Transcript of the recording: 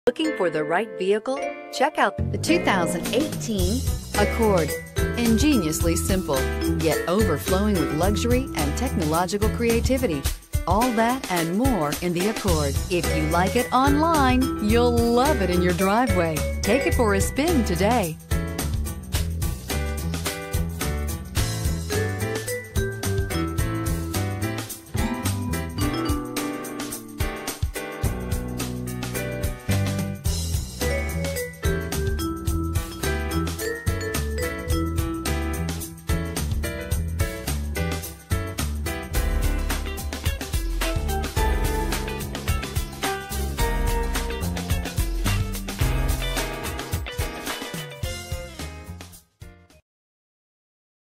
Looking for the right vehicle? Check out the 2018 Accord. Ingeniously simple, yet overflowing with luxury and technological creativity. All that and more in the Accord. If you like it online, you'll love it in your driveway. Take it for a spin today.